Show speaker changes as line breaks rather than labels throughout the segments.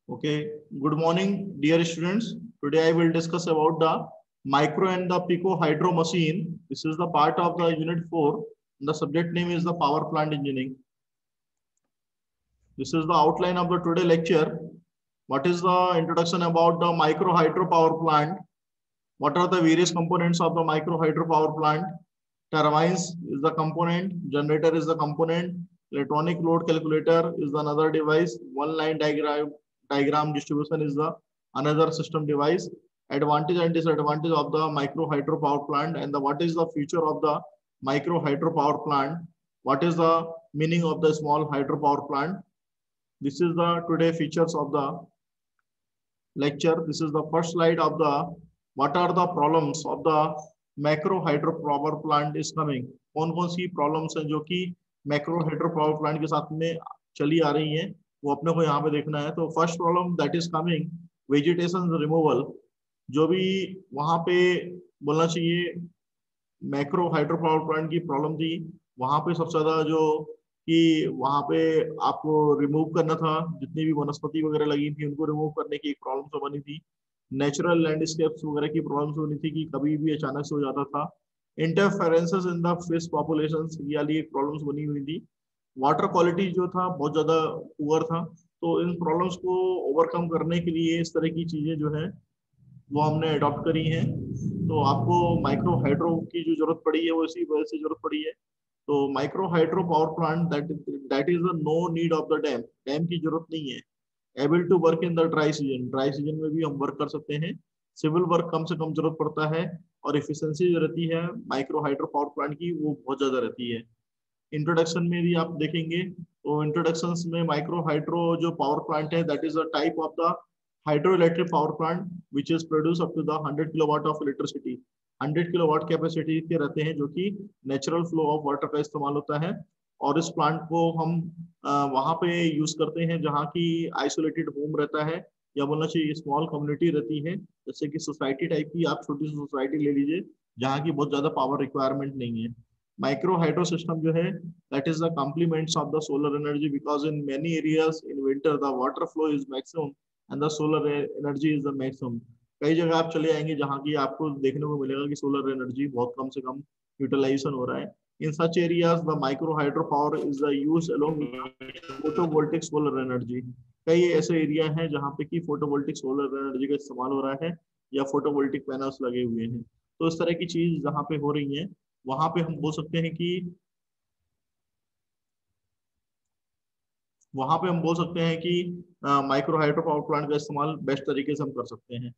Okay, good morning, dear students. Today I will discuss about the micro and the pico hydro machine. This is the part of the unit 4. The subject name is the power plant engineering. This is the outline of the today lecture. What is the introduction about the micro hydro power plant? What are the various components of the micro hydro power plant? Turbines is the component, generator is the component, electronic load calculator is another device, one line diagram distribution is the another system device, advantage and disadvantage of the micro hydro power plant, and what is the future of the micro hydro power plant, what is the meaning of the small hydro power plant. This is the today features of the lecture. This is the first slide of the what are the problems of the macro hydro power plant is coming. कौन कौन सी problems हैं जो कि macro hydro power plant के साथ में चली आ रही हैं, वो अपने को यहाँ पे देखना है. तो first problem that is coming vegetation removal. जो भी वहां पे बोलना चाहिए मैक्रो हाइड्रो पावर प्लांट की प्रॉब्लम थी, वहां पे सबसे ज्यादा जो कि वहां पे आपको रिमूव करना था, जितनी भी वनस्पति वगैरह लगी थी उनको रिमूव करने की एक प्रॉब्लम तो बनी थी. नेचुरल लैंडस्केप्स वगैरह की प्रॉब्लम्स होनी थी कि कभी भी अचानक से हो जाता था. Interferences in the fish populations ये वाली एक प्रॉब्लम्स बनी हुई थी. वाटर क्वालिटी जो था बहुत ज्यादा पुअर था. तो इन प्रॉब्लम्स को ओवरकम करने के लिए इस तरह की चीजें जो है वो हमने अडॉप्ट करी हैं. तो आपको माइक्रो हाइड्रो की जो जरूरत पड़ी है वो इसी वजह से जरूरत पड़ी है. तो micro hydro power plant that is no need of the dam. Dam की जरूरत नहीं है. Able to work in the dry season. Dry season में भी हम वर्क कर सकते हैं. सिविल वर्क कम से कम जरूरत पड़ता है और एफिशिएंसी जो रहती है माइक्रो हाइड्रो पावर प्लांट की वो बहुत ज्यादा रहती है. इंट्रोडक्शन में भी आप देखेंगे तो इंट्रोडक्शन में माइक्रो हाइड्रो जो पावर प्लांट है that is a type of the hydro electric power plant which is produce up to the 100 kilowatt of electricity. 100 kilowatt capacity के रहते हैं जो कि नेचुरल फ्लो ऑफ वाटर का इस्तेमाल होता है. और इस प्लांट को हम वहां पे यूज करते हैं जहाँ की आइसोलेटेड होम रहता है या बोलना चाहिए स्मॉल कम्युनिटी रहती है. जैसे कि सोसाइटी टाइप की आप छोटी सी सोसाइटी ले लीजिए जहाँ की बहुत ज्यादा पावर रिक्वायरमेंट नहीं है. माइक्रो हाइड्रो सिस्टम जो है that is the complements of the solar energy because in many areas in winter the water flow is maximum and the solar energy is the maximum. कई जगह आप चले आएंगे जहाँ की आपको देखने को मिलेगा कि सोलर एनर्जी बहुत कम से कम यूटिलाइजेशन हो रहा है. In such areas, the micro hydro power is used along with photovoltaic solar energy. कई ऐसे एरिया हैं जहाँ पे कि फोटोवोल्टिक सोलर एनर्जी का इस्तेमाल हो रहा है या फोटोवोल्टिक पैनल्स लगे हुए हैं. तो इस तरह की चीज जहाँ पे हो रही है वहां पे हम बोल सकते हैं कि माइक्रो हाइड्रो पावर प्लांट का इस्तेमाल बेस्ट तरीके से हम कर सकते हैं.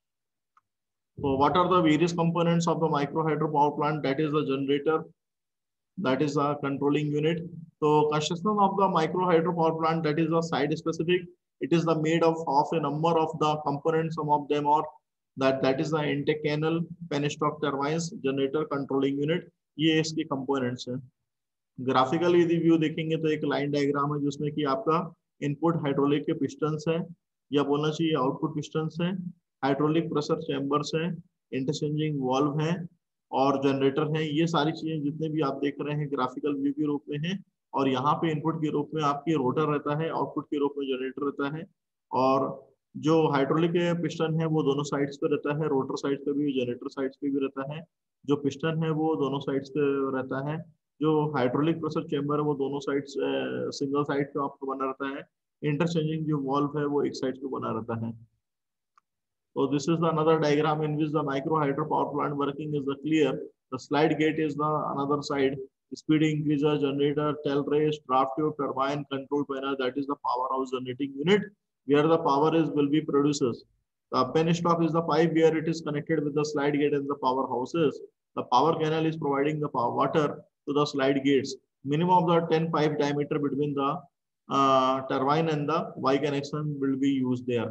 So what are the various components of the micro hydro power plant? That is the generator, that is a controlling unit. So construction of the micro hydro power plant, that is a site specific. It is the made of a number of the components. Some of them are that is the intake canal, penstock turbines, generator, controlling unit. ये इसके components हैं. Graphical यदि view देखेंगे तो एक line diagram है जिसमें कि आपका इनपुट हाइड्रोलिक के पिस्टन्स है या बोलना चाहिए आउटपुट पिस्टन्स है, हाइड्रोलिक प्रेशर चैम्बर्स हैं, इंटरचेंजिंग वाल्व हैं और जनरेटर हैं. ये सारी चीजें जितने भी आप देख रहे हैं ग्राफिकल व्यू के रूप में हैं. और यहाँ पे इनपुट के रूप में आपकी रोटर रहता है, आउटपुट के रूप में जनरेटर रहता है. और जो हाइड्रोलिक पिस्टन है वो दोनों साइड्स पे रहता है, रोटर साइड पे भी जनरेटर साइड्स पे भी रहता है. जो पिस्टन है वो दोनों साइड्स पे रहता है. जो हाइड्रोलिक प्रेशर चेम्बर है वो दोनों साइड्स सिंगल साइड पे आपको बना रहता है. इंटरचेंजिंग जो वाल्व है वो एक साइड पे बना रहता है. So this is the another diagram in which the micro hydro power plant working is the clear. The slide gate is the another side. Speed increaser, generator, tail race, draft tube, turbine, control panel. That is the powerhouse generating unit where the power is will be producers. The penstock is the pipe where it is connected with the slide gate and the powerhouses. The power canal is providing the power water to the slide gates. Minimum of the 10 pipe diameter between the turbine and the Y connection will be used there.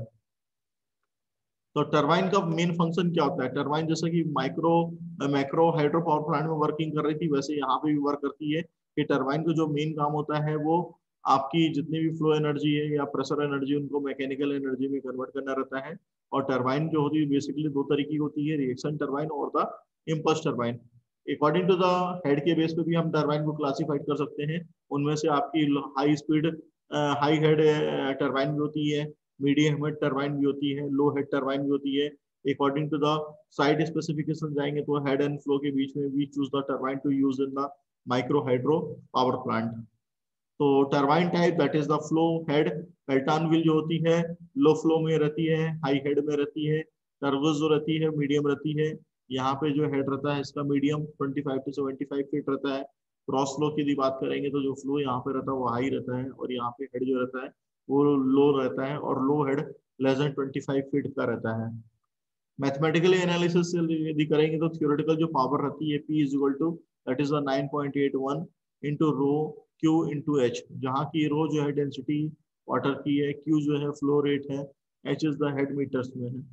तो turbine का main function क्या होता है? Turbine जैसे कि macro hydro power plant में working कर रही थी वैसे यहाँ पे भी वर्क करती है. कि टरबाइन का जो मेन काम होता है वो आपकी जितनी भी फ्लो एनर्जी है या प्रेशर एनर्जी उनको मैकेनिकल एनर्जी में कन्वर्ट करना रहता है. और टरबाइन जो होती है बेसिकली दो तरीके की होती है, रिएक्शन टरबाइन और the impulse turbine. According to the head के बेस पे भी हम टरबाइन को क्लासिफाइड कर सकते हैं. उनमें से आपकी high speed high head turbine भी होती है, मीडियम हेड टरबाइन भी होती है, लो हेड टरबाइन भी होती है। According to the site specification जाएंगे तो हेड एंड फ्लो के बीच में we choose the turbine to use in the micro hydro power plant. तो turbine type that is the flow head, Pelton wheel जो होती है लो फ्लो में रहती है, हाई हेड में रहती है। टर्बोस जो रहती है मीडियम रहती है। यहाँ पे जो हेड रहता है इसका मीडियम 25 to 75 फीट रहता है। क्रॉस फ्लो की यदि बात करेंगे तो जो फ्लो यहाँ पे रहता है वो हाई रहता है, और यहाँ पे हेड जो रहता है वो लो रहता है, और low head less than 25 feet का रहता है। मैथमेटिकली एनालिसिस यदि करेंगे तो थियोरेटिकल जो पावर रहती है P is equal to that is 9.81 into rho Q into H, जहाँ की रो जो है डेंसिटी वाटर की है, Q जो है फ्लो रेट है, H is the head meters में है।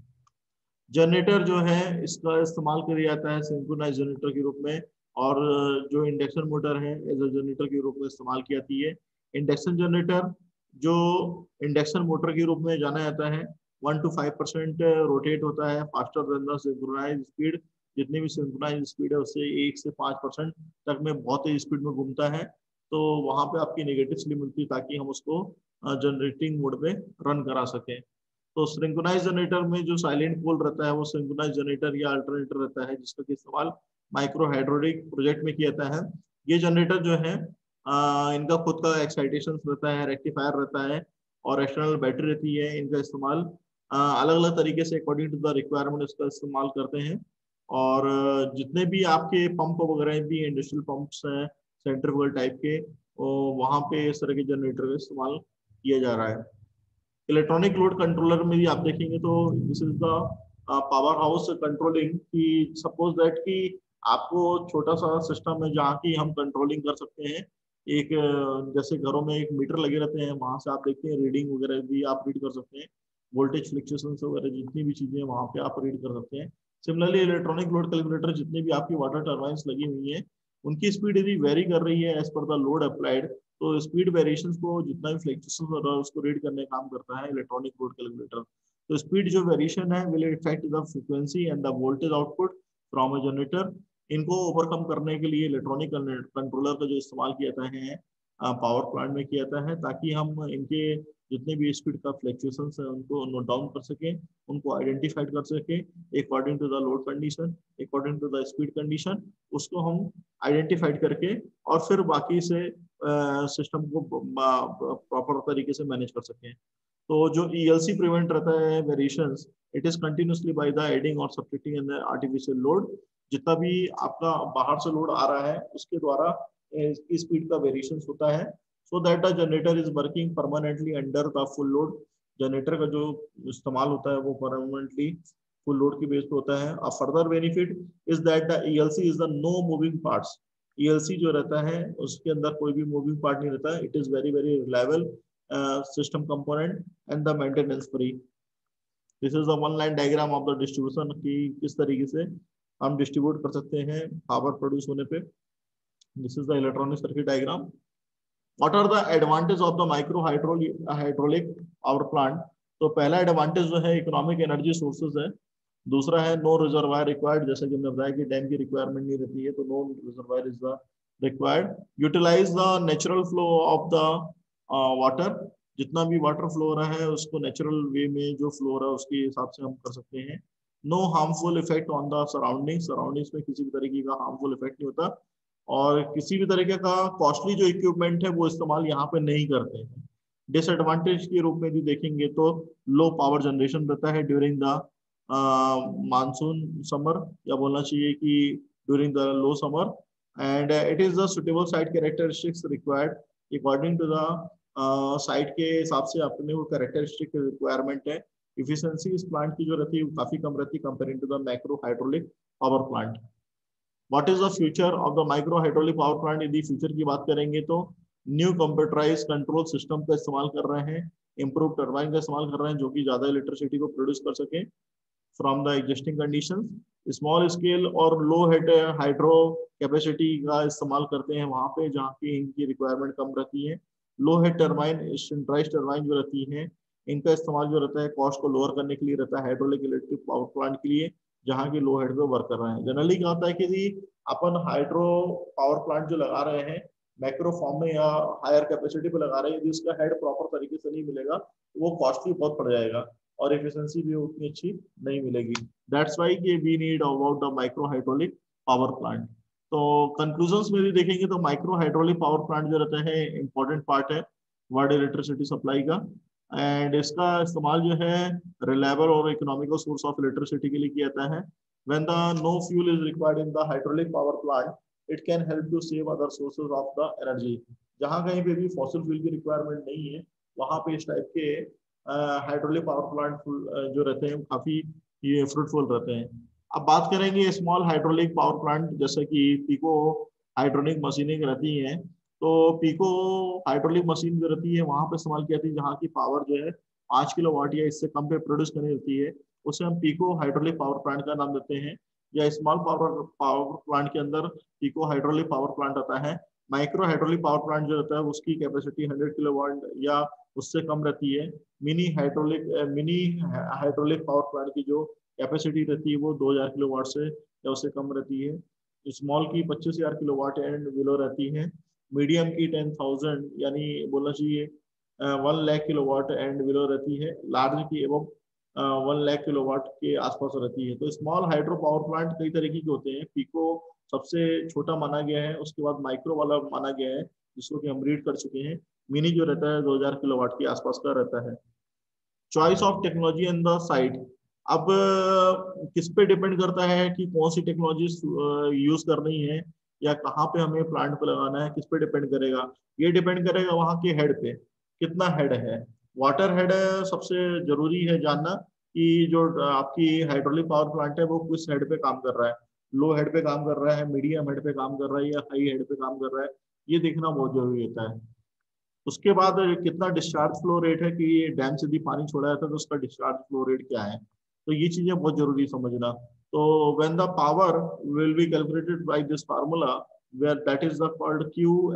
जनरेटर जो है इसका इस्तेमाल किया जाता है सिंक्रोनाइज जनरेटर के रूप में, और जो इंडक्शन मोटर है एज अ जनरेटर के रूप में इस्तेमाल की जाती है। इंडक्शन जनरेटर जो इंडक्शन मोटर के रूप में जाना जाता है 1 to 5% रोटेट होता है faster than the synchronize speed. जितनी भी सिंक्रोनाइज स्पीड है उससे 1 से 5% तक में बहुत तेज स्पीड में घूमता है। तो वहां पे आपकी नेगेटिव स्लिप मिलती है ताकि हम उसको जनरेटिंग मोड में रन करा सकें। तो सिंक्रोनाइज जनरेटर में जो साइलेंट पोल रहता है वो सिंक्रोनाइज जनरेटर या अल्टरनेटर रहता है, जिसका इस्तेमाल माइक्रो हाइड्रोलिक प्रोजेक्ट में किया जाता है। ये जनरेटर जो है इनका खुद का एक्साइटेशन रहता है, रेक्टिफायर रहता है, और एक्सटर्नल बैटरी रहती है। इनका इस्तेमाल अलग अलग तरीके से अकॉर्डिंग टू द रिक्वायरमेंट इसका इस्तेमाल करते हैं। और जितने भी आपके पंप वगैरह भी इंडस्ट्रियल पंप्स हैं सेंट्रीफ्यूगल टाइप के, वहाँ पे इस तरह के जनरेटर का इस्तेमाल किया जा रहा है। इलेक्ट्रॉनिक लोड कंट्रोलर में भी आप देखेंगे तो this is the power house controlling, कि सपोज दैट कि आपको छोटा सा सिस्टम है जहाँ की हम कंट्रोलिंग कर सकते हैं। एक जैसे घरों में एक मीटर लगे रहते हैं, वहां से आप देखते हैं रीडिंग वगैरह भी आप रीड कर सकते हैं, वोल्टेज फ्लक्चुएशन वगैरह जितनी भी चीजें वहां पे आप रीड कर सकते हैं। सिमिलरली इलेक्ट्रॉनिक लोड कैलकुलेटर जितनी भी आपकी वाटर टर्बाइंस लगी हुई है उनकी स्पीड यदि वेरी कर रही है as per the load applied, तो स्पीड वेरिएशंस को जितना भी फ्लक्चुएशन हो रहा है उसको रीड करने का काम करता है इलेक्ट्रॉनिक लोड कैलकुलेटर। तो स्पीड जो वेरिएशन है will effect the frequency and the voltage output from a generator. इनको ओवरकम करने के लिए इलेक्ट्रॉनिक कंट्रोलर का जो इस्तेमाल किया जाता है पावर प्लांट में किया जाता है, ताकि हम इनके जितने भी स्पीड का फ्लक्चुएशन है उनको नोट डाउन कर सकें, उनको आइडेंटिफाइड कर सकें according to the load condition, according to the speed condition, उसको हम आइडेंटिफाइड करके और फिर बाकी से सिस्टम को प्रॉपर तरीके से मैनेज कर सकें। तो जो ELC प्रिवेंट रहता है variations, it is continuously by the adding और subtracting in the artificial load. जितना भी आपका बाहर से लोड आ रहा है उसके द्वारा इसकी स्पीड का वेरिएशंस होता है, so that the generator is working permanently under the full load. Generator का जो इस्तेमाल होता है वो परमानेंटली फुल लोड की बेस पे होता है। A further benefit is that the ELC is the no moving parts. ELC जो रहता है उसके अंदर कोई भी मूविंग पार्ट नहीं रहता है। It is very very reliable system component and the maintenance free. This is the one line diagram of the distribution की किस तरीके से हम डिस्ट्रीब्यूट कर सकते हैं पावर प्रोड्यूस होने पे। This is the electronic circuit diagram. What are the advantage of the micro hydraulic power plant? तो पहला एडवांटेज जो है इकोनॉमिक एनर्जी सोर्सेज है। दूसरा है नो रिजर्वायर रिक्वायर्ड, जैसे कि हमने बताया कि डैम की रिक्वायरमेंट नहीं रहती है, तो no reservoir is the required. Utilize the natural flow of the water. जितना भी वाटर फ्लो हो रहा है उसको नेचुरल वे में जो फ्लो हो रहा है उसके हिसाब से हम कर सकते हैं। No harmful effect on the surrounding, surroundings में किसी भी तरीके का हार्मफुल इफेक्ट नहीं होता, और किसी भी तरीके का कॉस्टली जो इक्विपमेंट है वो इस्तेमाल यहाँ पे नहीं करते हैं। डिसएडवांटेज के रूप में भी देखेंगे तो लो पावर जनरेशन रहता है ड्यूरिंग द मानसून समर, या बोलना चाहिए कि during the low summer, and it is the suitable site characteristics required according to the site के हिसाब से अपने वो कैरेक्टरिस्टिक रिक्वायरमेंट है। इफिशियंसी इस प्लांट की जो रहती है वो काफी कम रहती है comparing to the macro hydraulic power plant. What is the future of the micro hydraulic power plant? यदि फ्यूचर की बात करेंगे तो न्यू कंप्यूटराइज कंट्रोल सिस्टम का इस्तेमाल कर रहे हैं, इम्प्रूव टर्बाइन का इस्तेमाल कर रहे हैं जो कि ज्यादा इलेक्ट्रिसिटी को प्रोड्यूस कर सके from the existing condition. Small scale और लो हेड हाइड्रो कैपेसिटी का इस्तेमाल करते हैं वहां पे जहाँ की इनकी रिक्वायरमेंट कम रहती है। लो हेड टर्बाइन सेंट्राइज टर्बाइन जो रहती है इनका इस्तेमाल जो रहता है कॉस्ट को लोअर करने के लिए रहता है हाइड्रोलिक इलेक्ट्रिक पावर प्लांट के लिए, जहाँ की लो हेड पे वर्क कर रहे हैं। जनरली क्या होता है कि अपन हाइड्रो पावर प्लांट जो लगा रहे हैं मैक्रो फॉर्म में या हायर कैपेसिटी पे लगा रहे हैं, यदि उसका हेड प्रॉपर तरीके से नहीं मिलेगा तो वो कॉस्टली बहुत पड़ जाएगा और एफिशिएंसी भी उतनी अच्छी नहीं मिलेगी। दैट्स वाई कि we need about the micro hydraulic power plant. तो कंक्लूजन्स में भी देखेंगे तो माइक्रो हाइड्रोलिक पावर प्लांट जो रहता है इंपॉर्टेंट पार्ट है वर्ल्ड इलेक्ट्रिसिटी सप्लाई का, एंड इसका इस्तेमाल जो है रिलायबल और इकोनॉमिकल सोर्स ऑफ इलेक्ट्रिसिटी के लिए किया जाता है। When the no fuel is required in the hydraulic power plant, it can help to save other sources of the energy. जहां कहीं पे भी फॉसिल फ्यूल की रिक्वायरमेंट नहीं है, वहां पे इस टाइप के हाइड्रोलिक पावर प्लांट जो रहते हैं काफी ये फ्रूटफुल रहते हैं। अब बात करेंगे स्मॉल हाइड्रोलिक पावर प्लांट, जैसे कि पिको हाइड्रोलिक मशीनिंग रहती है। तो पिको हाइड्रोलिक मशीन जो रहती है वहां पे इस्तेमाल की जाती है जहाँ की पावर जो है 5 किलोवाट या इससे कम पे प्रोड्यूस करनी रहती है, उसे हम पिको हाइड्रोलिक पावर प्लांट का नाम देते हैं। या स्मॉल पावर पावर प्लांट के अंदर पिको हाइड्रोलिक पावर प्लांट आता है। माइक्रो हाइड्रोलिक पावर प्लांट जो रहता है उसकी कैपेसिटी 100 किलोवाट या उससे कम रहती है। मिनी हाइड्रोलिक पावर प्लांट की जो कैपेसिटी रहती है वो 2000 किलोवाट से या उससे कम रहती है। स्मॉल की 25,000 किलोवाट एंड बिलो रहती है। मीडियम की 10,000 यानी बोलना चाहिए 1 लाख किलोवाट एंड बिलो रहती है। लार्ज की एवं 1 लाख किलोवाट के आसपास रहती है। तो स्मॉल हाइड्रो पावर प्लांट कई तरीके के होते हैं। पिको सबसे छोटा माना गया है, उसके बाद माइक्रो वाला माना गया है जिसको कि हम रीड कर चुके हैं। मिनी जो रहता है 2000 किलोवाट के आसपास का रहता है। Choice of technology in the site. अब किस पे डिपेंड करता है कि कौन सी टेक्नोलॉजी यूज करनी है या कहाँ पे हमें प्लांट पे लगाना है, किस पे डिपेंड करेगा? ये डिपेंड करेगा वहां के हेड पे, कितना हेड है। वाटर हेड सबसे जरूरी है जानना कि जो आपकी हाइड्रोलिक पावर प्लांट है वो किस हेड पे काम कर रहा है। लो हेड पे काम कर रहा है, मीडियम हेड पे काम कर रहा है या हाई हेड पे काम कर रहा है, ये देखना बहुत जरूरी होता है। उसके बाद कितना डिस्चार्ज फ्लो रेट है कि डैम से यदि पानी छोड़ा जाता है तो उसका डिस्चार्ज फ्लो रेट क्या है, तो ये चीजें बहुत जरूरी समझना। तो when the power will be calculated by this formula where that is the called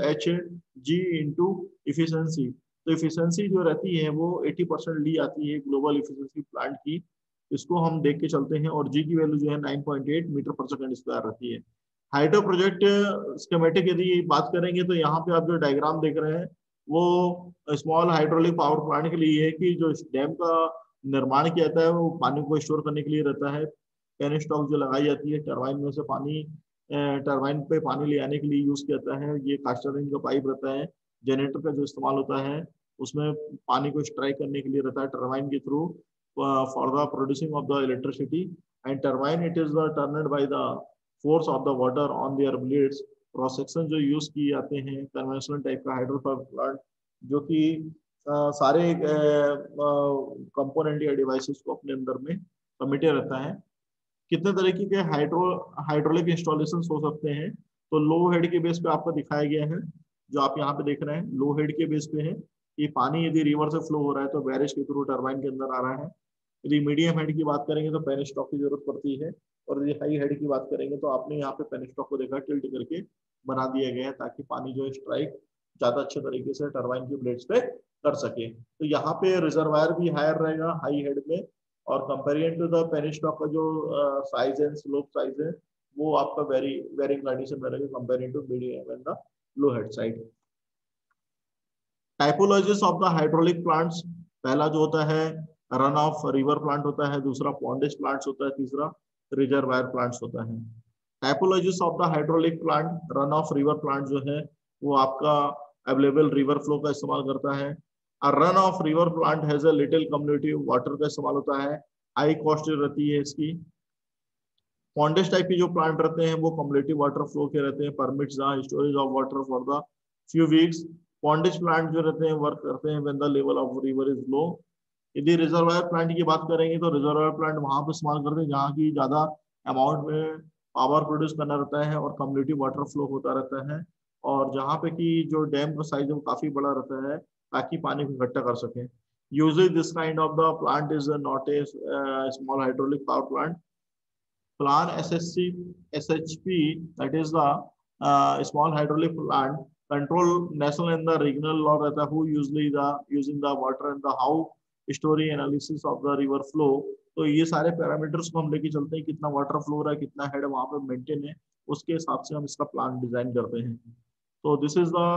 QHG into efficiency. तो इफिशिएंसी जो रहती है वो 80% ली आती है ग्लोबल इफिशिएंसी प्लांट की। इसको हम देख के चलते हैं और जी की वैल्यू जो है 9.8 मीटर पर सेकंड स्क्वायर रहती है। हाइड्रो प्रोजेक्ट स्कीमेटिक यदि बात करेंगे तो यहाँ पे आप जो डायग्राम देख रहे हैं वो स्मॉल हाइड्रोलिक पावर प्लांट के लिए है कि जो डैम का निर्माण किया जाता है वो पानी को स्टोर करने के लिए रहता है। पेन स्टॉक जो लगाई जाती है टरबाइन में से पानी, टरबाइन पे पानी ले आने के लिए यूज किया जाता है। ये कास्टरिंग का पाइप रहता है। जनरेटर का जो इस्तेमाल होता है उसमें पानी को स्ट्राइक करने के लिए रहता है टरबाइन के through for the producing of the electricity. And turbine it is the turned by the force of the water on their blades. Cross section जो यूज किए जाते हैं कन्वेंशनल टाइप का हाइड्रो पावर प्लांट जो कि सारे component या devices को अपने अंदर में समेटे रहता है। कितने तरीके के हाइड्रोलिक इंस्टॉलेशन हो सकते हैं? तो लो हेड के बेस पे आपको दिखाया गया है, जो आप यहाँ पे देख रहे हैं लो हेड के बेस पे है कि पानी यदि रिवर से फ्लो हो रहा है तो बैरिज के थ्रू टरबाइन के अंदर आ रहा है। यदि मीडियम हेड की बात करेंगे तो पेन स्टॉक की जरूरत पड़ती है, और यदि हाई हेड की बात करेंगे तो आपने यहाँ पे पेन स्टॉक को देखा टिल्ट करके बना दिया गया है ताकि पानी जो स्ट्राइक ज्यादा अच्छे तरीके से टरबाइन की ब्लेड्स पे कर सके। तो यहाँ पे रिजर्वायर भी हायर रहेगा हाई हेड में, और comparison to the penstock का जो साइज है स्लोप साइज है वो आपका वेरिंग कंडीशन में रहेगा comparison to medium and the low head side. Typologies of the hydraulic plants. पहला जो होता है रन ऑफ रिवर प्लांट होता है, दूसरा पॉन्डेज प्लांट्स होता है, तीसरा रिजर्वायर प्लांट्स होता है। Typologies of the hydraulic plant. Run of river plant जो है वो आपका अवेलेबल रिवर फ्लो का इस्तेमाल करता है। Run of river plant has a little community water का इस्तेमाल होता है, हाई कॉस्ट रहती है इसकी। पॉन्डेज टाइप के जो प्लांट रहते हैं वो कम्युनिटी वाटर फ्लो के रहते हैं, permits the storage of water for the few weeks. Pondage plant जो रहते हैं वर्क करते हैं when the level of river is low. यदि रिजर्वायर प्लांट की बात करेंगे तो रिजर्वायर प्लांट वहां पर इस्तेमाल करते हैं जहाँ की ज्यादा अमाउंट में पावर प्रोड्यूस करना रहता है और कम्युनिटी वाटर फ्लो होता रहता है, और जहाँ पे कि जो डैम का साइज है वो काफी बड़ा रहता है ताकि पानी को इकट्ठा कर सके। Usually this kind of the plant is not a small hydraulic power plant. Plan SHP, that is the small hydraulic plant, control national and the regional law रहता है, who usually the using the water and the how story analysis of the river flow। तो ये सारे parameters को हम लेके चलते हैं, कितना वाटर फ्लो हो रहा है, कितना हेड वहां पे मेंटेन है, उसके हिसाब से हम इसका प्लान डिजाइन करते हैं। So this is the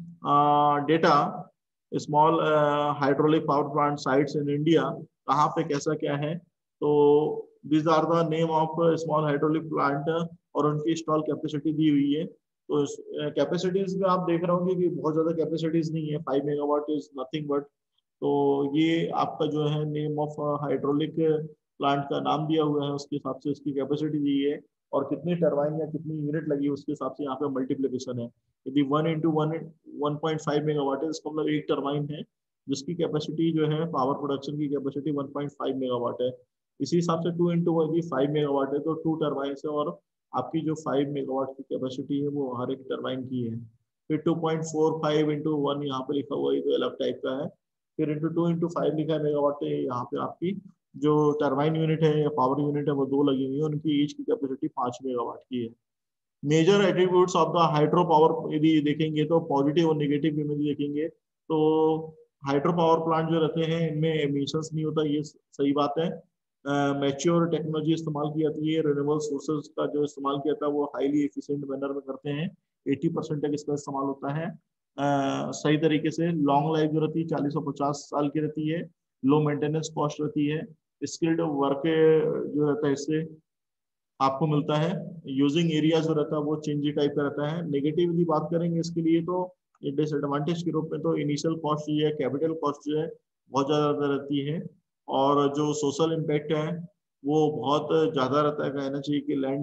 data small hydraulic power plant sites in India. कहाँ पे कैसा क्या है, तो these are the name of small hydraulic plant और उनकी इंस्टॉल कैपेसिटी दी हुई है। तो कैपेसिटीज में आप देख रहे होंगे कि बहुत ज्यादा कैपेसिटीज नहीं है, 5 मेगावाट इज नथिंग बट। तो ये आपका जो है नेम ऑफ हाइड्रोलिक प्लांट का नाम दिया हुआ है, उसके हिसाब से इसकी कैपेसिटी दी है और कितनी टरबाइन या कितनी यूनिट लगी है उसके हिसाब से यहाँ पे मल्टीप्लीकेशन है। यदि 1 × 1.5 मेगावाट है, इसका मतलब एक टरबाइन है जिसकी कैपेसिटी जो है पावर प्रोडक्शन की कैपेसिटी 1.5 मेगावाट है। इसी हिसाब से 2 × 5 मेगावाट है तो 2 टरबाइन है और आपकी जो 5 मेगावाट की कैपेसिटी है वो हर एक टरबाइन की है। फिर 2.45 × 1 यहाँ पे लिखा हुआ है, तो अलग टाइप का है। फिर इंटू 2 × 5 लिखा है मेगावाट है। यहाँ पे आपकी जो टरबाइन यूनिट है या पावर यूनिट है वो 2 लगी हुई है, उनकी ईच की कैपेसिटी 5 मेगावाट की है। Major attributes of the hydro power यदि देखेंगे तो पॉजिटिव और नेगेटिव में देखेंगे तो हाइड्रो पावर प्लांट जो रहते हैं इनमें एमिशंस नहीं होता, ये सही बात है। मैच्योर टेक्नोलॉजी इस्तेमाल की जाती है, रिन्यूएबल सोर्सेज का जो इस्तेमाल किया जाता है वो हाईली एफिशिएंट मैनर में करते हैं, 80% तक इसका इस्तेमाल होता है सही तरीके से। लॉन्ग लाइफ जो रहती है 40 और 50 साल की रहती है। लो मेंटेनेंस कॉस्ट रहती है। स्किल्ड वर्क जो रहता है इससे आपको मिलता है। यूजिंग एरिया जो रहता है वो चेंजी टाइप का रहता है। नेगेटिव की बात करेंगे इसके लिए तो डिसएडवांटेज के रूप में तो इनिशियल कॉस्ट जो है, कैपिटल कॉस्ट जो है बहुत ज़्यादा रहती है और जो सोशल इम्पैक्ट है वो बहुत ज़्यादा रहता है। कहना चाहिए कि लैंड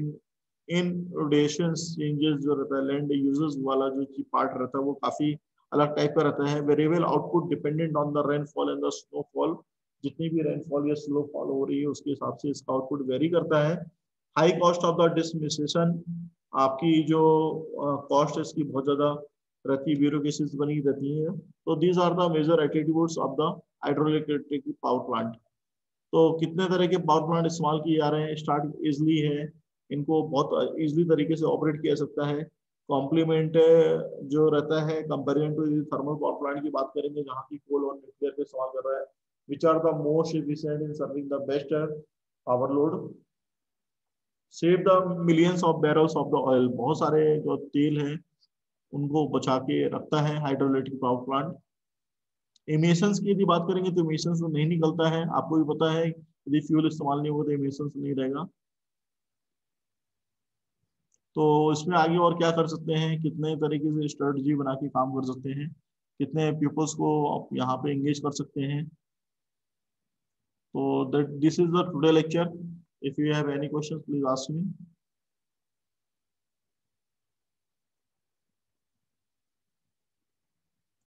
इन चेंजेस जो रहता है, लैंड यूजेस वाला जो पार्ट रहता है वो काफ़ी अलग टाइप का रहता है। Variable output dependent on the rainfall and the snowfall. जितनी भी रेनफॉल या स्नोफॉल हो रही है उसके हिसाब से इसका आउटपुट वेरी करता है। High cost of the dismission, आपकी जो कॉस्ट है इसकी बहुत ज्यादा रहती है, ब्यूरोक्रेसीज बनी रहती है। तो these are the major attributes of the hydroelectric power plant. तो कितने तरह के पावर प्लांट इस्तेमाल किए जा रहे हैं, स्टार्ट इजली है, इनको बहुत इजली तरीके से ऑपरेट किया जा सकता है। कॉम्प्लीमेंट जो रहता है comparison to thermal power plant की बात करेंगे जहाँ की कोल और न्यूक्लियर का इस्तेमाल कर रहा है, which are the most efficient in serving the best power load, save the millions of barrels of the oil. बहुत सारे जो तेल है उनको बचा के रखता है हाइड्रोइलेक्ट्रिक पावर प्लांट। एमिशंस की यदि बात करेंगे तो एमिशंस नहीं निकलता है, आपको भी पता है यदि फ्यूल इस्तेमाल नहीं होगा तो एमिशंस नहीं रहेगा। तो इसमें आगे और क्या कर सकते हैं, कितने तरीके से स्ट्रेटजी बना के काम कर सकते हैं, कितने पीपल्स को आप यहाँ पे एंगेज कर सकते हैं। तो this is the today lecture. If you have any question please ask me.